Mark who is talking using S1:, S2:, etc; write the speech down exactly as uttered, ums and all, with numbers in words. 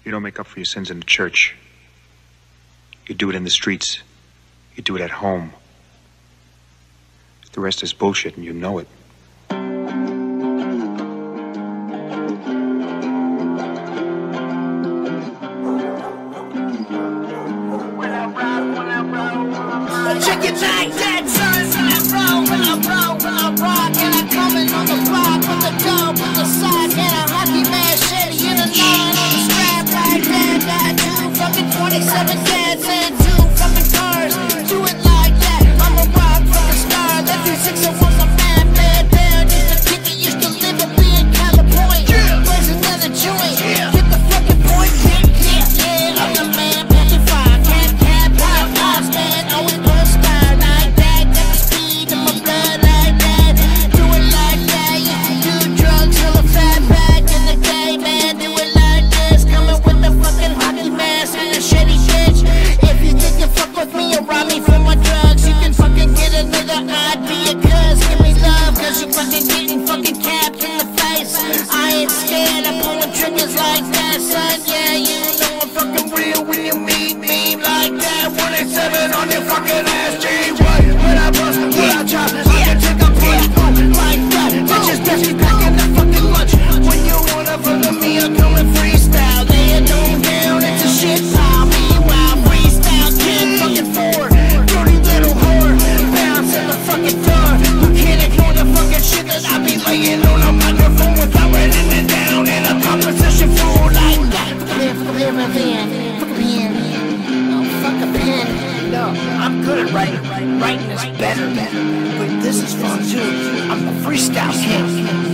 S1: You don't make up for your sins in the church. You do it in the streets. You do it at home. The rest is bullshit, and you know it.
S2: Check it like that, son. When I roll, when I roll, when I rock, and I coming on the block with the dog, with the sock, and a hockey machete in a nine on the strap like that. Got two fucking twenty-seven cats and two fucking cars. Do it like that. I'm a rock from the start. That three six was a man, man down. Used to kick it, used to live up in California. Where's another joint? Get the fucking point. Yeah, yeah, yeah. I'm the man, packing fire. Can't cap, high fives, man. Always put style like that. Got the speed in my blood like that. Do it like that. Used to do drugs, hella fat back in the day, man. Do it like this. Coming with the fucking hockey mask and a shitty bitch. If you think you fuck with me or rob me for my drugs, you can fucking get another I'd be a cuz. Give me love, cause you fucking getting fucking capped in the face. I ain't scared of pulling triggers like that, son. Yeah, you know I'm fucking real when you meet me like that. one eighty-seven on your fucking ass, G. What? When I bust, when I chop, I can take a punch, boom, like that. Bitches desperately packing that fucking lunch. When you wanna follow me, I'm coming freestyle. Lay it on down, it's a shit pile. Meanwhile, freestyle, kid, fucking four. Dirty little whore, bounce in the fucking floor. You can't ignore the fucking shit that I be laying on a microphone without writing it down in a composition floor like that. Clear, clear my van, fuck a pen. Oh, fuck a pen. No, I'm good at writing. Writing is better, better. But this is fun too. I'm the freestyle king.